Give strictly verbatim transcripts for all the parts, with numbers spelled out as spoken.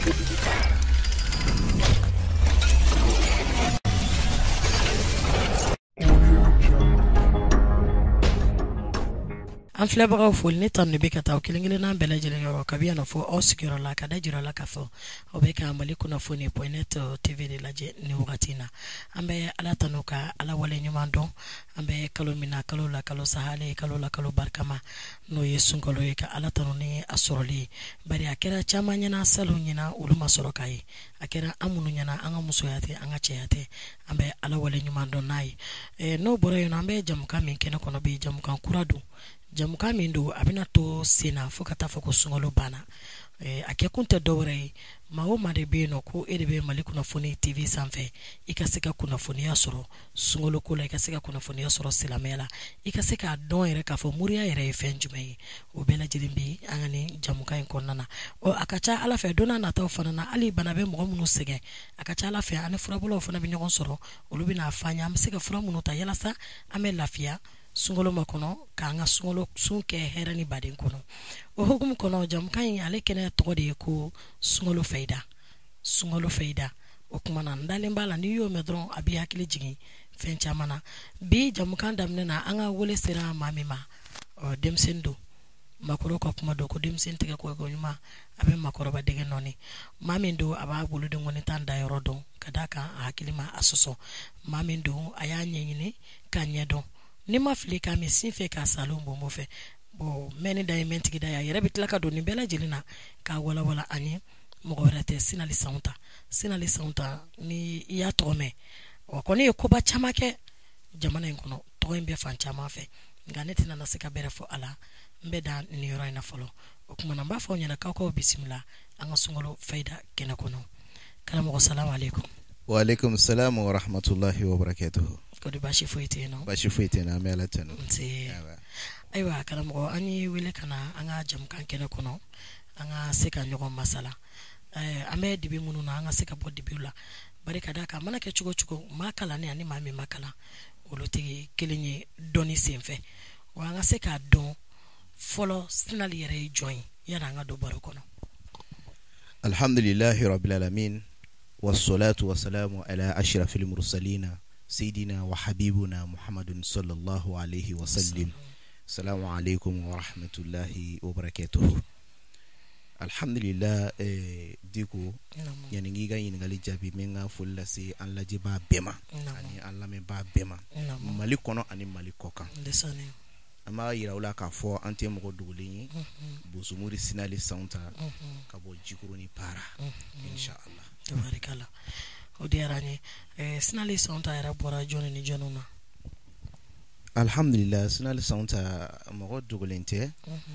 an filɛbagaw foli ne tan ne bɛ ka taa kelen kelen n'an bɛɛ lajɛlen yɔrɔ kabi yan fɔ aw sigiyɔrɔ la ka da jira la ka fɔ aw bɛ ka MaliKunafoni point net T V de lajɛ ni wagati na an bɛ ala tanu ka ala wale ɲuman dɔn an bɛ kalo min na kalo la kalo sahale kalo la kalo barikama n'o ye sunkalo ye ka ala tanu ni a sɔrɔli bari a kɛra caman ɲɛna salo ɲɛna olu ma sɔrɔ ka ye a kɛra an minnu ɲɛna an ka musoya tɛ an ka cɛya tɛ an bɛ ala wale ɲuman dɔn n'a ye n'o bɔra yen an bɛ jamukan min kɛnɛ kɔnɔ bi jamukan kura don jamukan min don a bɛna to senna fo ka taa fɔ ko sunkalo banna a kɛ kun tɛ dɔwɛrɛ ye maa o maa de bɛ yen nɔ ko e de bɛ MaliKunafoni T V sanfɛ i ka se ka kunnafoniya sɔrɔ sunkalo ko la i ka se ka kunnafoniya sɔrɔ silamɛya la i ka se k'a dɔn yɛrɛ k'a fɔ muriya yɛrɛ ye fɛn jumɛn ye o bɛɛ lajɛlen bi an ka ni jamukan in kɔnɔna na ɔ a ka ca ala fɛ don n'a nataw fana na hali bana bɛ mɔgɔ minnu sɛgɛn a ka ca ala fɛ ani furabɔlaw fana bɛ ɲɔgɔn sɔrɔ olu bɛ n'a fɔ an ye an bɛ se ka fura minnu ta yalasa an bɛ lafiya sunkalo ma kɔnɔ k'an ka sunkalo sun kɛ hɛrɛ ni baden kɔnɔ o hukumu kɔnɔ jamukan in ale kɛnɛ tɔgɔ de ye ko SUKALO FAIDA SUKALO FAIDA o kuma na n dalen b'a la n'i y'o mɛn dɔrɔn a b'i hakili jigin fɛn caman na bi jamukan daminɛ na an ka wele sera maa min ma denmisɛnnin don makɔrɔ ka kuma don ko denmisɛnnin tigɛ ko ɲuman a bɛ makɔrɔba dege nɔɔni maa min don a b'a bolo den kɔni tan da yɔrɔ dɔn ka d'a kan a hakili ma a sɔsɔ maa min don a y'a ɲɛɲini k'a ɲɛdɔn ni ma fili k'a min sin fɛ k'a salon bombo fɛ bon mɛ ni da ye mɛntigi da ya yɛrɛ bɛ tila ka don nin bɛɛ lajɛlen na k'a walawala an ye mɔgɔ wɛrɛ tɛ Sinaly SAOUNTA Sinaly SAOUNTA ni i y'a tɔgɔ mɛn wa kɔni ye koba caman kɛ jamana in kɔnɔ tɔgɔ in bɛ fan caman fɛ nka ne tɛna na se ka bɛrɛ fɔ a la n bɛ da nin yɔrɔ in na fɔlɔ o kuma na n b'a fɔ aw ɲɛna k'aw k'aw bisimila an ka SUKALO FAIDA kɛnɛ kɔnɔ karamɔgɔ salamu aleykum. wa aleykum salam wa rahmatullahi wa barakatuhu. Kodi baasi foyi tɛ yen nɔ. Baasi foyi tɛ yen nɔ an bɛ ala tanu. Ayiwa karamɔgɔ an ye wele ka na an ka jamukan kɛnɛ kɔnɔ an ka se ka ɲɔgɔn masala an bɛ dibi minnu na an ka se ka bɔ dibiw la bari ka d'a kan a mana kɛ cogo cogo maa kalannen ani maa min ma kalan olu tɛ kelen ye dɔnni senfɛ wa an ka se k'a dɔn fɔlɔ Sinaly yɛrɛ ye jɔn ye yanni an ka don baro kɔnɔ. alhamdulillahi rabbil alamin wassalatu wassalamu ala ashrafil mursalina سيدنا وحبيبنا محمد صلى الله عليه وسلم السلام عليكم ورحمة الله وبركاته. الحمد لله ديكو يعني نيجا ينغالي جابي منغا فولا سي أن لا جبا بما يعني أن لا مبا بما مالكونا أني مالكوكا أما يراولا كافو أنتي مغو دوليني بوزموري Sinaly SAOUNTA كابو جيكوروني بارا إن شاء الله تبارك الله. Odiarani Sinaly SAOUNTA era bora joni ni jonuna. Alhamdulillah Sinaly SAOUNTA mɔgɔ dogolen tɛ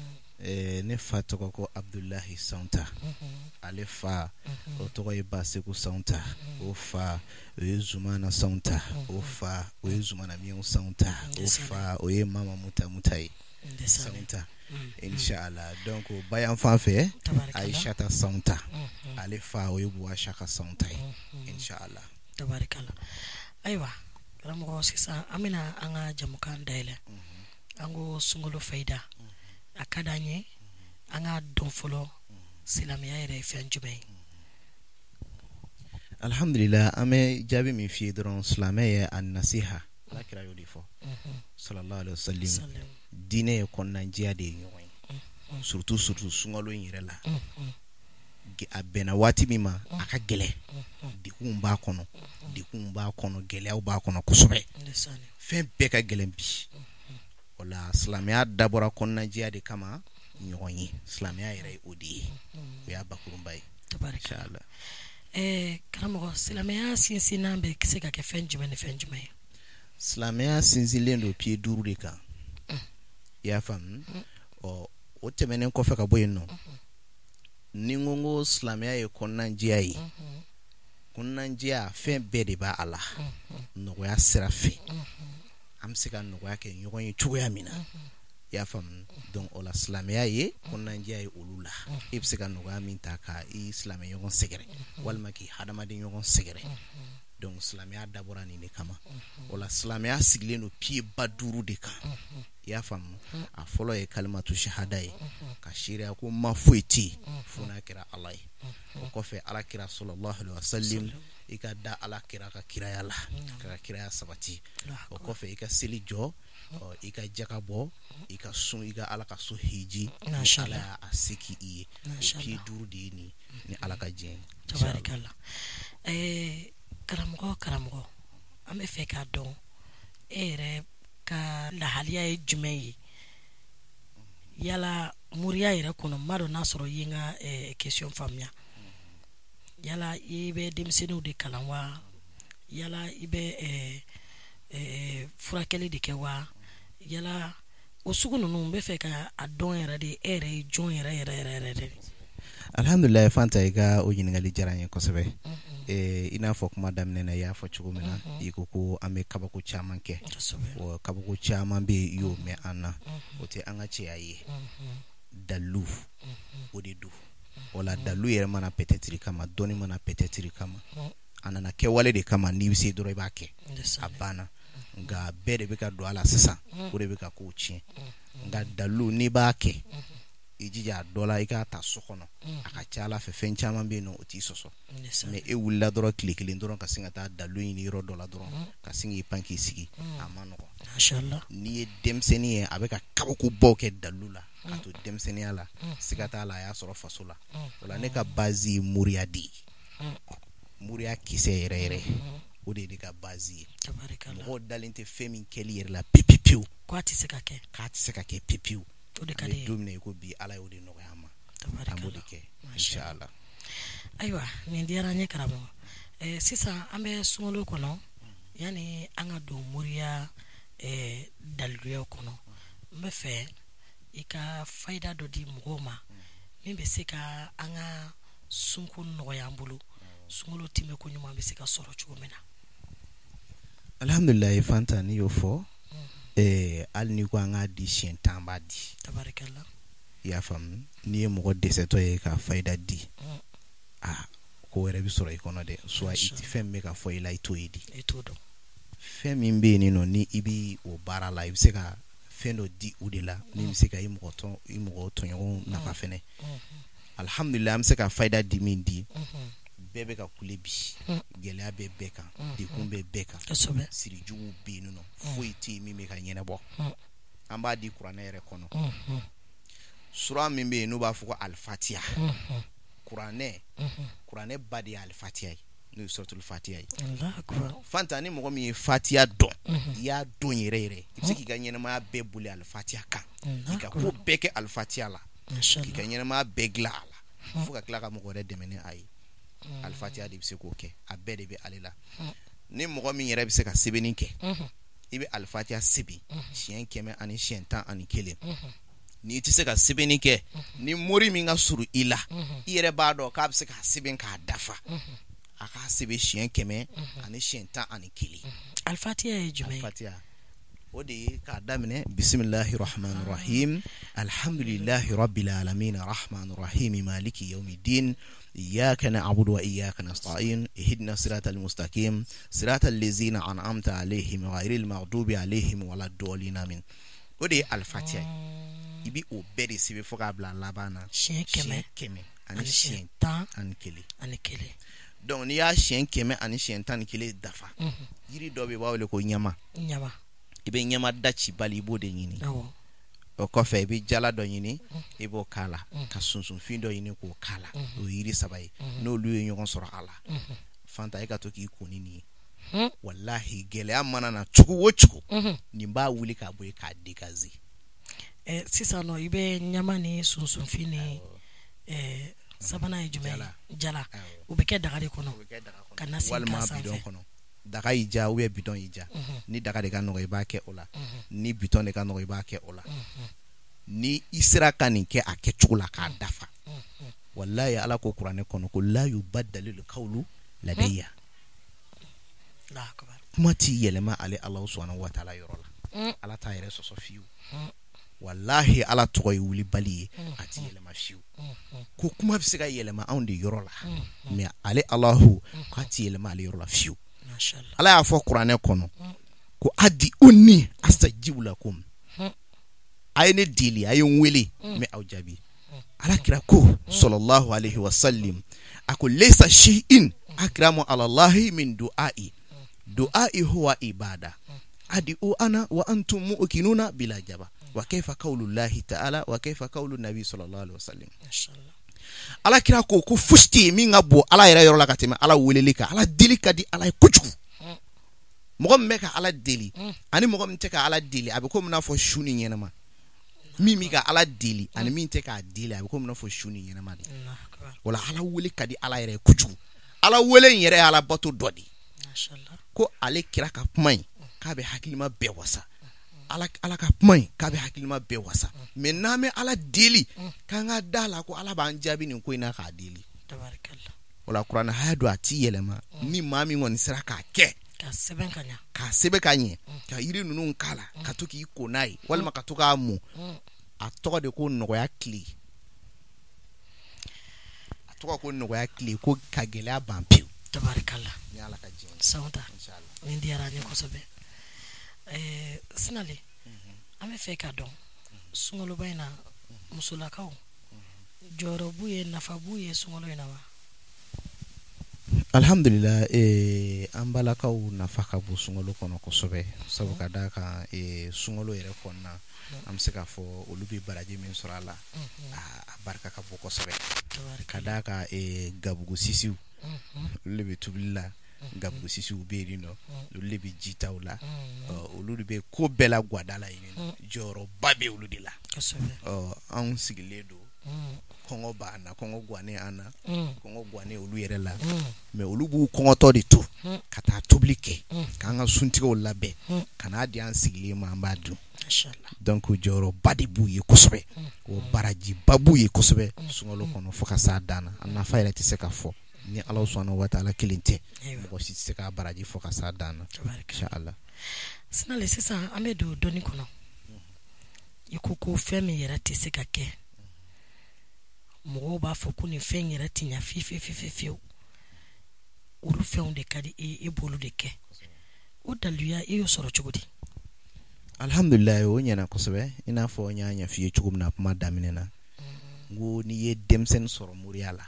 ne fa tɔgɔ ko Abdullahi SAOUNTA ale fa o tɔgɔ ye Baseku SAOUNTA o fa o ye Zumana SAOUNTA o fa o ye Zumana Miɲɛw SAOUNTA o fa o ye Mama Muta Muta ye SAOUNTA inshallah donc bayan fan fɛ Aishata SAOUNTA ale fa o ye Buwashaka SAOUNTA ye inshallah tabarikala. Ayiwa karamɔgɔ sisan an bɛna an ka jamukan dayɛlɛ an ko SUKALO FAIDA a ka d'an ye an ka dɔn fɔlɔ silamɛya yɛrɛ ye fɛn jumɛn ye. alhamdulillah an bɛ jaabi min f'i ye dɔrɔn silamɛ ye an-nasiha ala kira y'o de fɔ sallallahu alaihi wasallam diinɛ ye kɔnɔnajɛya de ye ɲɔgɔn ye surtout surtout sunkalo in yɛrɛ la a bɛnna waati min ma a ka gɛlɛ degun b'a kɔnɔ degun b'a kɔnɔ gɛlɛyaw b'a kɔnɔ kosɛbɛ fɛn bɛɛ ka gɛlɛn bi o la silamɛya dabɔra kɔnɔnajɛya de kama ɲɔgɔn ye silamɛya yɛrɛ ye o de ye o y'a bakurunba ye inshallah. ɛɛ karamɔgɔ silamɛya sinsinnan bɛ se ka kɛ fɛn jumɛn ni fɛn jumɛn ye. silamɛya sinsinlen don pied duuru de kan i y'a faamu ɔ o tɛmɛnen kɔfɛ ka bɔ yen nɔ ni n ko ko silamɛya ye kɔnɔnajɛya ye kɔnɔnajɛya fɛn bɛɛ de b'a la nɔgɔya sira fɛ an bɛ se ka nɔgɔya kɛ ɲɔgɔn ye cogoya min na i y'a faamu donc o la silamɛya ye kɔnɔnajɛya ye olu la i bɛ se ka nɔgɔya min ta ka i silamɛ ɲɔgɔn sɛgɛrɛ walima k'i hadamaden ɲɔgɔn sɛgɛrɛ donc silamɛya dabɔra nin de kama o la silamɛya sigilen no pied ba duuru de kan i y'a faamu a fɔlɔ ye kalimatu shahada ye ka seereya ko ma foyi tɛ yen fo n'a kɛra Ala ye o kɔfɛ alakira sallallahu alaihi wasallam i ka da alakira ka kiraya la ka kiraya sabati o kɔfɛ i ka seli jɔ i ka jaka bɔ i ka sun i ka Ala ka so hiji Ala y'a seki i ye o pied duuru de ye nin ni Ala ka jɛn tabarikala eh karamɔgɔ karamɔgɔ an bɛ fɛ k'a dɔn e yɛrɛ ka lahaliya ye jumɛn ye yala muriya yɛrɛ kɔnɔ ma dɔn n'a sɔrɔ i ye n ka question faamuya yala i bɛ denmisɛnninw de kalan wa yala i bɛ furakɛli de kɛ wa yala o sugu ninnu n bɛ fɛ ka a dɔn yɛrɛ de e yɛrɛ ye jɔn yɛrɛ yɛrɛ yɛrɛ yɛrɛ de alhamdulillah Fanta i ka o ɲininkali diyara n ye kosɛbɛ eh i n'a fɔ kuma daminɛ na i y'a fɔ cogo min na i ko ko an bɛ kabako caman kɛ o kabako caman bɛ yen i y'o mɛn an na o tɛ an ka cɛya ye dalu o de do o la dalu yɛrɛ mana peut-être kama dɔnni mana peut-être kama a nana kɛwale de kama n'i bɛ se dɔrɔn i b'a kɛ a banna nka bɛɛ de bɛ ka don a la sisan o de bɛ ka kow tiɲɛ nka dalu n'i b'a kɛ i jija dɔ la i k'a ta so kɔnɔ a ka ca Ala fɛ fɛn caman bɛ yen nɔ o t'i sɔsɔ mais e wulila dɔrɔn tile kelen dɔrɔn ka sin ka taa dalu ɲini yɔrɔ dɔ la dɔrɔn ka sin k'i pan k'i sigi a ma nɔgɔn n'i ye denmisɛnnin ye a bɛ ka kabako baw kɛ dalu la ka to denmisɛnninya la siga t'a la a y'a sɔrɔ faso la o la ne ka base ye moriya de ye moriya kisɛ yɛrɛ yɛrɛ o de ye ne ka base ye mɔgɔw dalen tɛ fɛn min kɛli yɛrɛ la pewu pewu k'a tɛ se ka kɛ k'a tɛ se ka kɛ pewu pewu o de ka di ye don min na i ko bi Ala y'o de nɔgɔya an ma an b'o de kɛ inshallah ayiwa nin diyara n ye karamɔgɔ eh, sisan an bɛ sunkalo kɔnɔ yani an ka don moriya eh, daliluyaw kɔnɔ n bɛ fɛ i ka fayida dɔ di mɔgɔw ma min bɛ se ka an ka sunko nɔgɔya an bolo sunkalo tɛmɛ ko ɲuman bɛ se ka sɔrɔ cogo min na alhamdulillah Fanta ni y'o fɔ eh hali ni ko an ka di siɲɛ tan b'a di tabarikala i y'a faamu n'i ye mɔgɔ dɛsɛtɔ ye ka fayida di ah ko wɛrɛ bɛ sɔrɔ i kɔnɔ dɛ soit i tɛ fɛn min bɛ ka fɔ i la i t'o ye di i t'o dɔn fɛn min bɛ yen nɔ ni i bɛ o baara la i bɛ se ka fɛn dɔ di o de la min bɛ se ka i mɔgɔ tɔn i mɔgɔ tɔɲɔgɔnw nafa fɛnɛ alhamdulillah an bɛ se ka fayida di min di bɛɛ bɛ ka kule bi gɛlɛya bɛ bɛɛ kan dekun bɛ bɛɛ kan sirijugu bɛ yen nɔ foyi tɛ yen min bɛ ka ɲɛnabɔ an b'a di kuranɛ yɛrɛ kɔnɔ sura min bɛ yen n'u b'a fɔ ko alifatiya kuranɛ kuranɛ ba de ye alifatiya ye n'o ye suratul fatiya ye Fanta ni mɔgɔ min ye fatiya dɔn i y'a dɔn yɛrɛ yɛrɛ i bɛ se k'i ka ɲɛnamaya bɛɛ boli alifatiya kan k'i ka ko bɛɛ kɛ alifatiya la k'i ka ɲɛnamaya bɛɛ dilan a la fo ka tila ka mɔgɔ wɛrɛ dɛmɛ ni a ye alifatiya de bɛ se k'o kɛ a bɛɛ de bɛ ale la ni mɔgɔ min yɛrɛ bɛ se ka sɛbɛnni kɛ i bɛ alifatiya sɛbɛn siɲɛ kɛmɛ ani siɲɛ tan ani kelen n'i tɛ se ka sɛbɛnni kɛ ni mori min ka surun i la i yɛrɛ b'a dɔn k'a bɛ se k'a sɛbɛn k'a dafa a k'a sɛbɛn siɲɛ kɛmɛ ani siɲɛ tan ani kelen alifatiya ye jumɛn ye alifatiya o de ye k'a daminɛ bisimilahi rahmani rahim alhamdulilahi rabbil alamin rahmani rahim maliki yawmiddin إياك نعبد وإياك نستعين اهدنا الصراط المستقيم صراط الذين أنعمت عليهم غير المغضوب عليهم ولا الضالين آمين ودي الفاتحة ibi o bɛɛ de sɛbɛn fo k'a bila laban na siɲɛ kɛmɛ kɛmɛ ani siɲɛ tan ani kelen ani kelen donc n'i y'a siɲɛ kɛmɛ ani siɲɛ tan ni kelen dafa yiri dɔ bɛ yen u b'a wele ko ɲama ɲama i bɛ ɲama da ci bali i b'o de ɲini awɔ o kɔfɛ i bɛ jala dɔ ɲini i b'o k'a la ka sunsunfin dɔ ɲini k'o k'a la o ye yiri saba ye n'olu ye ɲɔgɔn sɔrɔ a la Fanta e ka to k'i ko ni nin ye wallahi gɛlɛya mana na cogo o cogo nin b'a wuli k'a bɔ yen k'a dégager eh sisan nɔ i bɛ ɲama ni sunsunfin ni eh sabanan ye jumɛn ye jala o bɛ kɛ daga de kɔnɔ ka na sigi k'a sanfɛ daga y'i ja ou bien bidon y'i ja ni daga de ka nɔgɔ i b'a kɛ o la ni bidon de ka nɔgɔ i b'a kɛ o la ni i sera ka nin kɛ a kɛcogo la k'a dafa wallahi Ala ko kuranɛ kɔnɔ ko la yubaddalu qawlu ladayya kuma t'i yɛlɛma ale Ala subhanahu wa ta'ala yɔrɔ la Ala t'a yɛrɛ sɔsɔ fiyewu wallahi Ala tɔgɔ ye wulibali ye a t'i yɛlɛma fiyewu ko kuma bɛ se ka yɛlɛma anw de yɔrɔ la mais ale Alahu k'a t'i yɛlɛma ale yɔrɔ la fiyewu ala y'a fɔ kuranɛ kɔnɔ ko adi unni astajibu lakum aye ne deli aye wele me aw jabi ala kira ko sallallahu alaihi wasallam ako laysa shay'in akramu ala allahi min du'ai du'ai huwa ibada adi u ana wa antum mu'kinuna bila jaba wa kayfa qawlu llahi ta'ala wa kayfa qawlu nabi sallallahu alaihi wasallam ala kira ko ko fusti mi ngabo ala yera yoro la katema ala weleli ka ala deli ka di ala kuju mo me ka ala deli ani mo me te ka ala deli abi ko mna fo shuni nyenama mi mi ka ala deli ani mi te ka deli abi ko mna fo shuni nyenama wala ala wele ka di ala yera kuju ala wele yere ala bato dodi mashallah ko ale kira ka pmai ka be hakilima be wasa ala ala ka pmai ka be hakilima be wasa me na me ala deli ka nga dala ko ala ban jabi ni ko ina ka deli tabarakallah wala qur'an hadu ati yelema ni mami woni sira ka ke ka sebe kanya ka sebe kanye ka iri nunu kala ka toki ko nai wala ka toka mu a to de ko no ya kli a to ko no ya kli ko ka gele abampi tabarakallah ni ala ka jin saunta inshallah ni ndiara ni ko sobe eh Sinaly ame fe ka don sungolo bayna musula kaw joro buye nafa buye sungolo ina wa alhamdulillah eh ambala kaw nafa ka bu sungolo kono ko sobe sabu ka daka eh sungolo yere konna am se ka fo olubi baraji min surala a barka ka bu ko sobe kadaka eh gabugo sisiu lebe tubilla gabugo sisiu berino lebe jitawla olubi ko bela gwadala yin joro babe uludila oh an sigiledo kongo bana kongo gwane ana kongo gwane olu yere la me olu bu kongo to de to kata publique kanga suntigo labe kana di an sigile ma mbadu inshallah donc joro badi bu ye kosobe o baraji babu ye kosobe sungolo kono foka sa dana ana fayla ti se ka fo ni Allah subhanahu wa ta'ala kilinte mo si se ka baraji foka sa dana inshallah Sinaly sisa amedo doni kono yikuko femi yera ti se ka ke mo ba fo kuni fen yera tinya fi fi fi fi fi uru fen de kadi e bolu de ke o daluya e yo soro chugudi alhamdulillah o nyana kosobe ina fo nyanya fi chugum na ma daminena ngo ni ye demsen soro muriala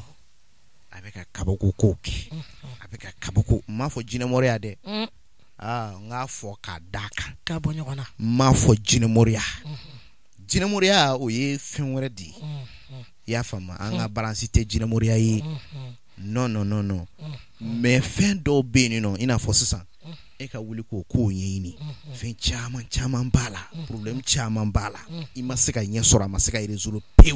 abeka kaboko koki abeka kaboko ma fo jine moria de ah nga fo ka daka ka bonyo kona ma fo jine moria jine moria o ye fen wore di ya fama anga balancité jine moria yi non non non non mais fin do beni no ina fo sisa e ka wuli ko ko yini fin chama chama bala problem chama bala ima sika nya sora masika ire zulu peu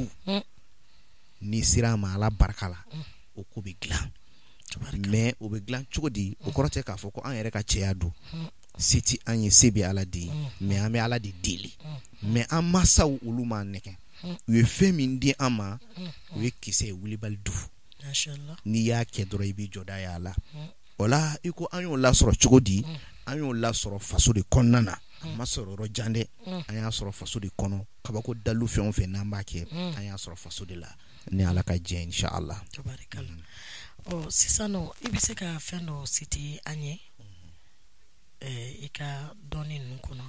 ni sira ma ala barkala o ko be glan mais o be glan chugodi o korote ka fo ko an yere ka cheadu siti anye sebi ala di mais ame ala di dili mais amasa uluma neke we femindi ama we kise wuli baldu inshallah ni ya ke doro ibi joda ya la ola iko anyo la soro chugodi anyo la soro faso de konnana ma soro ro jande anya soro faso de kono kabako dalu fe on fe namba ke anya soro faso de la ni ala ka je inshallah tabarakallah o sisano ibise ka fendo city anye eh ika doni nkono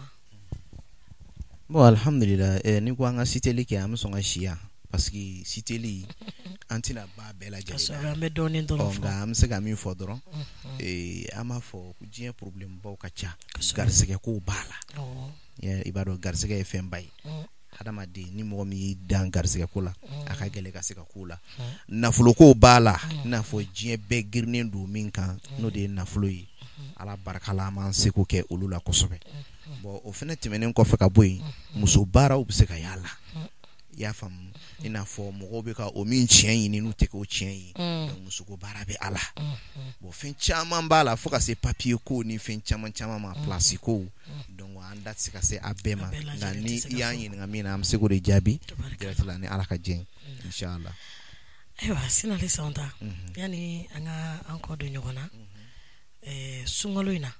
bon alhamdulillah eh ni ko anga cité li ke am so nga shia parce que cité li antina ba bela jeli so rambe doni ndoro fo nga am se ga mi fo doron eh ama fo ku jien problème ba ka cha garsege ko bala oh ya ibado garsege fm bay hadama de ni mo mi dan garsege ko la aka gele ka se ka kula nafulo ko bala na fo jien be girne do min kan no de nafulo yi ala barakala man se ko ke ulula ko sobe bo o fene timenen ko fe ka boy muso bara o se ka yala ya fam ina fo mo be ka o min chien yi nu te ko chien yi muso ko bara be ala bo fin chama bala fo ka se papier ko ni fin chama chama ma place ko donc anda se ka se abema na ni yan yi ngami na am se ko de jabi diratla ni ala ka jen inshallah ewa Sinaly SAOUNTA yani anga anko do nyogona eh sungolo ina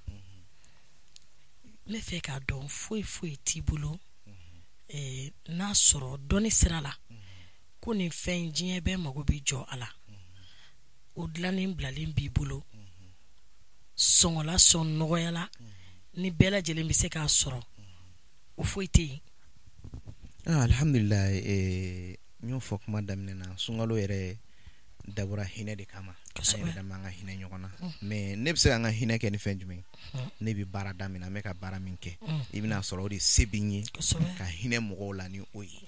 le fe ka don foi foi tibulo eh na soro doni sirala ko ni fen jien be mago bi jo ala odlanin blalin bibulo songola son nogoyala ni bela jele bi se ka soro o foiti ah alhamdulillah eh nyo fok madam nena sungalo yere dabura hine de kama ay da manga hine nyogona mais ne bi se nga hine ke ni fenjumi ne bi bara damina me ka bara minke ibina soro de sebinyi ka hine mogola ni oyi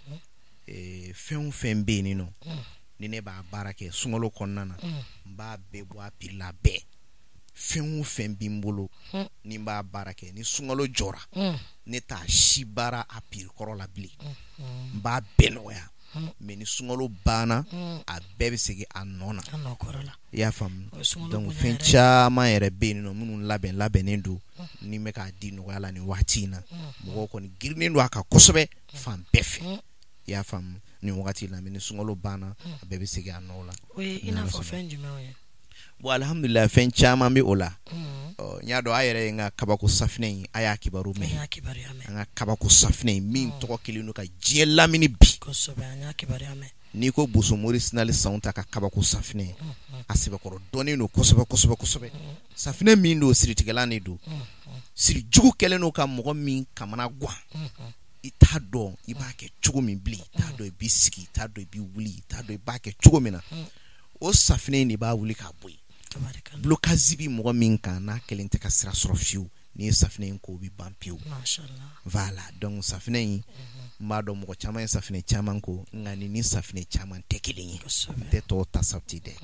eh fen fen be ni no ni ne ba bara ke sungalo konnana ba be bo apila be fen fen bimbolo ni ba bara ke ni sungalo jora ne ta shibara apir korola bli ba benoya mais ni sungalo bana a bebe segi anona ya fam donc fen chama ere be no munun laben laben ndo ni me ka di no yala ni watina mo ko ni girni ndo aka kosobe fam befe ya fam ni wakati la mais ni sungalo bana a bebe segi anola we ina fo fenji me bo alhamdulillah fen chama mi ola nyado ayere nga kabako safne aya kibaru me aya kibaru ame nga kabako safne min to ko kilinu ka jella mini bi ko so be anya kibaru ame ni ko buso mori SUKALO SAOUNTA ka kabako safne asibe ko doni no kosobe kosobe kosobe safne min do siritigala ne do siri jugu keleno ka mo min kamana gwa itado ibake chugo min bli tado bi siki tado bi wuli tado ibake chugo mina o safne ni ba wuli ka boy blokazibi mo min kana kelente ka sira sorofiu ni safne ko bi bampiu mashallah voilà donc safne mado mo chama safne chama ko ngani ni safne chama tekilinyi te to tasapti de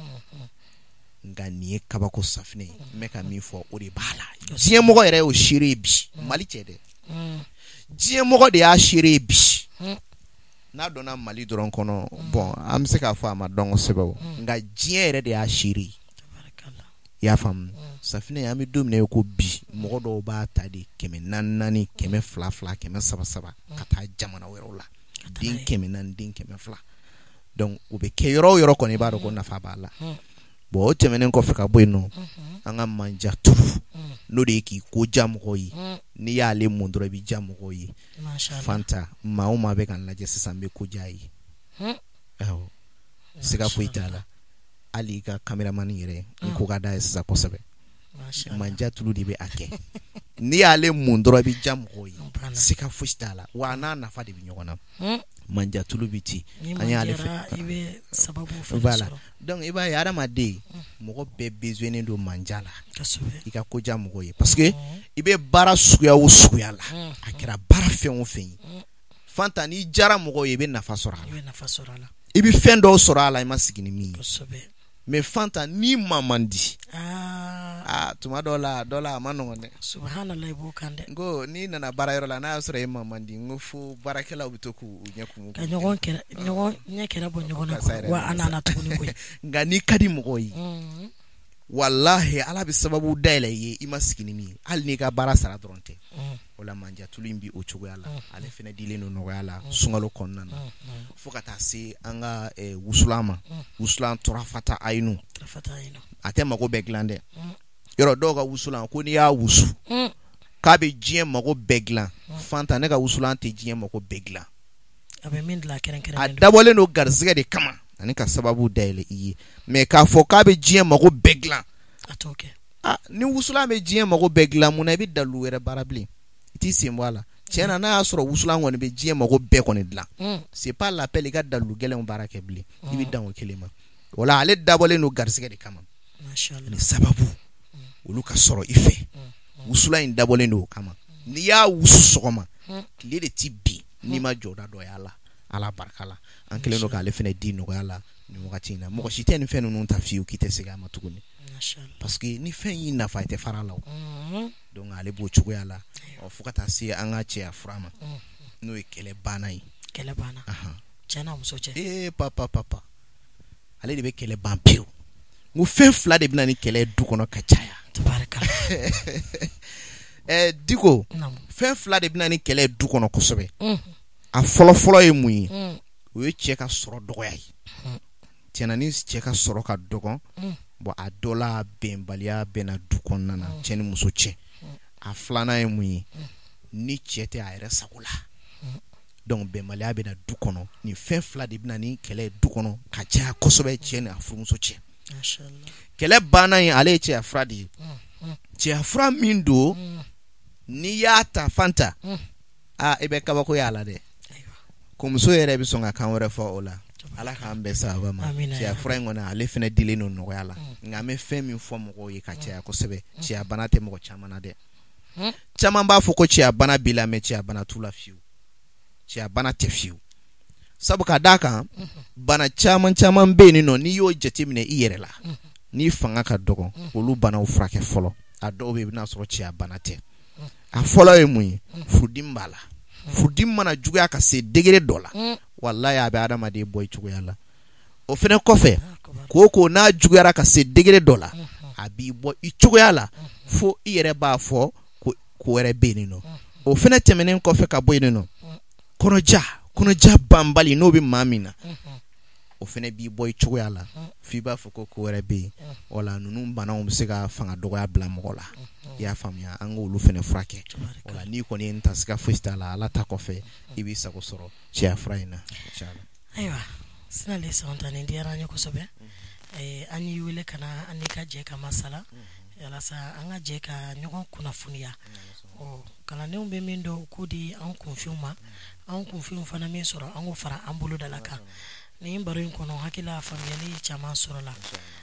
ngani kabako safne meka mi fo ori bala die mo ere o shire bi mali chede die mo de a shire bi na dona mali doron kono bon am se ka fa ma don sebo nga die ere de a shire ya fam safne ya mi dum ne ko bi mo do ba ta de keme nanani keme fla fla keme saba saba kata jamana werola din keme nan din keme fla donc ube ke yoro yoro ko ne ba do ko na fa bala bo temenen ko fika boyno anga manja turu no de ki ko jam ko yi ni ya le mundro bi jam ko yi mashallah fanta ma o ma be kan la je sisambe ko jayi eh sika fuitala ali ka cameraman yere ko ga da sa ko sabe manja tulu di be ake ni ya le mundro bi jam ko yi sika fuitala wa na na fa de bi nyogona manja tulu biti anya ale ibe sababu fa voilà donc iba yara made mo be besoin do manjala ika ko jam ko yi parce que ibe bara suya wo suya la akira bara fe on fe fanta ni jara mo ko ibe nafa sorala ibe nafa sorala ibe fendo sorala ima sigini mi mais fanta ni mamandi ah ah tuma dola dola mano ne subhanallah bo kande go ni nana bara yoro la na sura mamandi ngofu barakela ubitoku nyakumu ka nyogon kera nyogon nyekera bo nyogon wa anana tukuni ko ngani kadi mo yi wallahi ala bi sababu daile ye ima sigini mi al ni ka bara sara dronte wala manja tulimbi o chugo yala ale fene dile no no yala sungalo konnana fokata se anga e wusulama wusulan torafata ainu torafata ainu atema ko beglande yoro doga wusulan ko ni ya wusu ka be jien mako beglan fanta ne ka wusulan te jien mako beglan abe min la keren keren adabole no garzige de kama ani ka sababu daile yi me ka fo ka be jien mako beglan atoke ah ni wusulan be jien mako beglan mun abi dalu were barabli iti simwala tiena na asoro wusulan woni be jien mako be ko ni dla c'est pas l'appel ga dalu gelen barake bli ibi danwo kelema wala ale dabole no garzige de kama mashallah ni sababu ulu ka soro ife wusulan dabole no kama ni ya wusu sokoma kile de tibi ni ma joda do yala ala barkala ankele no ka le fene di no yala ni wakati na mo ko shite ni fene no tafiu kite sega matukuni mashallah parce que ni fen yi na fa ite farala donc ale bo chugo yala o fukata si anga che aframa no ekele bana yi kele bana aha chana musoche eh papa papa ale de be kele bampio ngo fen fla de binani kele du kono kachaya tabarakalla eh diko fen fla de binani kele du kono kosobe a folo folo e muyi o ye cheka soro dogoya yi tiana ni cheka soro ka dogon bo a dola bembalia bena du kono na cheni muso che a flana e muyi ni chete a ere sakula donc bembalia bena du kono ni fen fla de binani kele du kono kacha kosobe cheni a furumuso che mashallah kele bana yi ale che afradi cɛya fura min don ni y'a ta Fanta a i bɛ kabako y'a la dɛ ko muso yɛrɛ bɛ sɔn ka kan wɛrɛ fɔ o la Ala k'an bɛɛ sababa ma cɛya fura in kɔni ale fɛnɛ dilen no nɔgɔya la nka an bɛ fɛn min fɔ mɔgɔw ye ka cɛya kosɛbɛ cɛya bana tɛ mɔgɔ caman na dɛ caman b'a fɔ ko cɛya bana b'i la mais cɛya bana t'u la fiyewu cɛya bana tɛ fiyewu sabu ka d'a kan bana caman caman bɛ yen nɔ n'i y'o jateminɛ i yɛrɛ la n'i fanga ka dɔgɔ olu banaw furakɛ fɔlɔ a dɔw bɛ yen i bɛna sɔrɔ cɛya bana tɛ a fɔlɔ ye mun ye furudimi b'a la furudimi mana juguya ka se degré dɔ la wallahi a bɛ adamaden bɔ i cogoya la o fɛnɛ kɔfɛ ko ko n'a juguyara ka se degré dɔ la a b'i bɔ i cogoya la fo i yɛrɛ b'a fɔ ko ko wɛrɛ bɛ yen nɔ o fɛnɛ tɛmɛnen kɔfɛ ka bɔ yen nɔ kɔnɔja kɔnɔja banbali n'o bɛ maa min na o fɛnɛ b'i bɔ i cogoya la f'i b'a fɔ ko ko wɛrɛ bɛ yen wala ninnu banaw bɛ se ka fanga dɔgɔya bila mɔgɔ la i y'a faamuya an k'olu fɛnɛ furakɛ wala n'i kɔni ye n ta siga fosi t'a la Ala ta kɔfɛ i b'i sago sɔrɔ cɛya fura in na inshallah. Ayiwa Sinali SAOUNTA nin diyara an ye kosɛbɛ an y'i wele ka na an n'i ka jɛ ka masala yalasa an ka jɛ ka ɲɔgɔn kunnafoniya kalandenw bɛ min dɔn k'o di an kunfinw ma an kunfinw fana min sɔrɔ an k'o fara an bolo da la kan nin baro in kɔnɔ hakila faamuyali caman sɔrɔ la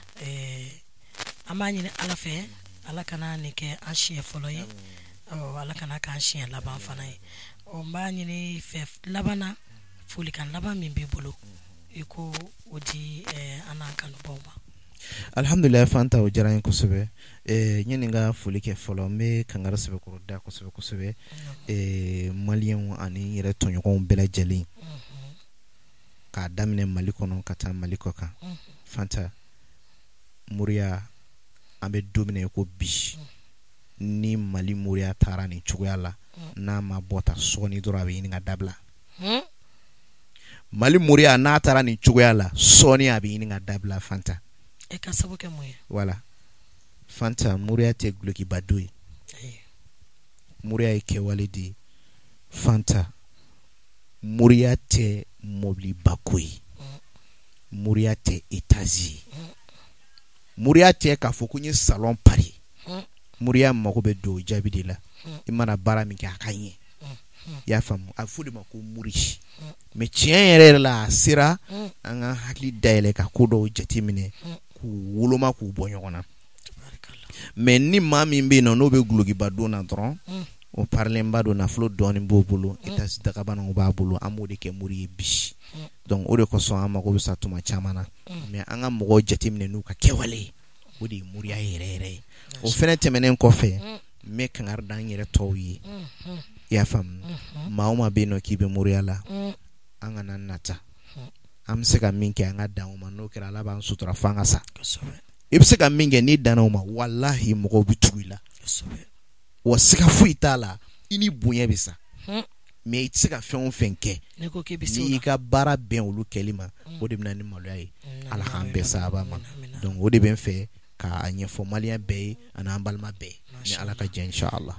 an b'a ɲini Ala fɛ Ala kana nin kɛ an siɲɛ fɔlɔ ye Ala kana k'an siɲɛ laban fana ye n b'a ɲini fɛ laban na folikan laban min b'i bolo i ko o di an n'an kanubaw ma. Alhamdulillah Fanta o diyara n ye kosɛbɛ ɲani ka foli kɛ fɔlɔ n bɛ kangari sɛbɛkɔrɔ da kosɛbɛ kosɛbɛ maliyɛnw ani yɛrɛ tɔɲɔgɔnw bɛɛ lajɛlen k'a daminɛ Mali kɔnɔ ka taa Mali kɔ kan Fanta moriya an bɛ don min na ko bi ni Mali moriya taara nin cogoya la n'a ma bɔta sɔɔni dɔrɔn a bɛ ɲini ka dabila Mali moriya n'a taara nin cogoya la sɔɔni a bɛ ɲini ka dabila Fanta e ka sabu kɛ mun ye voilà Fanta moriya tɛ gulokiba don ye moriya ye kɛwale de Fanta moriya tɛ mobiliba ko ye moriya tɛ etazi moriya tɛ k'a fɔ ko n ye salon pari moriya mago bɛ don jaabi de la i mana baara min kɛ a ka ɲɛ i y'a faamu a fɔ de ma ko mori mais tiɲɛ yɛrɛ la a sera an ka hakili dayɛlɛ ka ko dɔw jateminɛ k'u woloma k'u bɔ ɲɔgɔn na mais ni maa min bɛ yen n'o bɛ gulokiba don na dɔrɔn o parilenba don nafolo dɔɔnin b'o bolo etasi dagabanaw b'a bolo an b'o de kɛ mori ye bi donc o de kosɔn an mago bɛ sa tuma caman na mais an ka mɔgɔw jateminɛ n'u ka kɛwale o de ye moriya yɛrɛ yɛrɛ ye o fɛnɛ tɛmɛnen kɔfɛ n bɛ kangari da n yɛrɛ tɔw ye i y'a faamu maa o maa bɛ yen nɔ k'i bɛ moriya la an kana nata an bɛ se ka min kɛ an ka dan o ma n'o kɛra Ala b'an sutura fo an ka sa i bɛ se ka min kɛ n'i danna o ma walahi mɔgɔw bɛ tugu i la wa siga foyi t'a la i ni bonya bɛ sa mais i tɛ se ka fɛn o fɛn kɛ n'i ka baara bɛn olu kɛli ma o de bɛ na ni maloya ye Ala k'an bɛɛ sababa ma donc o de bɛ n fɛ k'a ɲɛfɔ maliyɛn bɛɛ ye ani an balima bɛɛ ni Ala ka jɛ inshallah.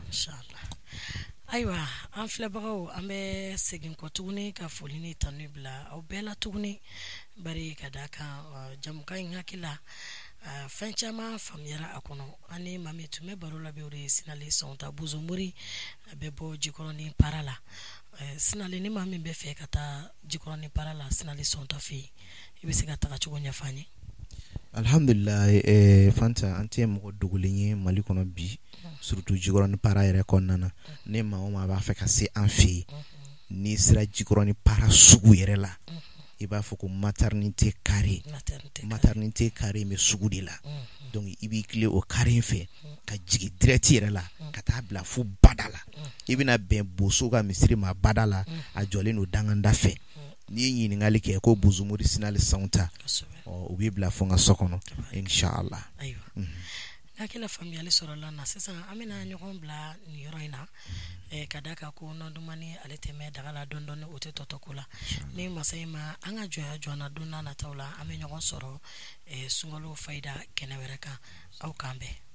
Ayiwa an filɛbagaw an bɛ segin kɔ tuguni ka foli ni tanu bila aw bɛɛ la tuguni bari ka d'a kan jamukan in hakila fɛn caman faamuyara a kɔnɔ ani maa min tun bɛ baro la bi o de ye Sinali SAOUNTA bozomori a bɛ bɔ Jikɔrɔni para la Sinali ni maa min bɛ fɛ ka taa Jikɔrɔni para la Sinali SAOUNTA fɛ yen i bɛ se ka taga cogo ɲɛfɔ an ye. Alhamdulillah Fanta an tɛ mɔgɔ dogolen ye Mali kɔnɔ bi surtout Jikɔrɔni para yɛrɛ kɔnɔna na ne maa o maa b'a fɛ ka se an fɛ yen n'i sera Jikɔrɔni para sugu yɛrɛ la i b'a fɔ ko maternité carré maternité carré mais sugu de la donc i b'i tile o carré in fɛ ka jigin direct yɛrɛ la ka taa bila fo bada la i bɛna bɛn boso ka misiri ma bada la a jɔlen don danganda fɛ n'i ye ɲininkali kɛ ko bozomori Sinali SAOUNTA u b'i bila fo n ka so kɔnɔ inshallah. Hakila faamuyali sɔrɔla na sisan an bɛna ɲɔgɔn bila nin yɔrɔ in na ka d'a kan ko nɔndumani ale tɛ mɛn daga la dɔɔni dɔɔni o tɛ tɔtɔ ko la ni masa in ma an ka jɔnya jɔna don n'a nataw la an bɛ ɲɔgɔn sɔrɔ SUKALO FAIDA kɛnɛ wɛrɛ kan aw k'an bɛn.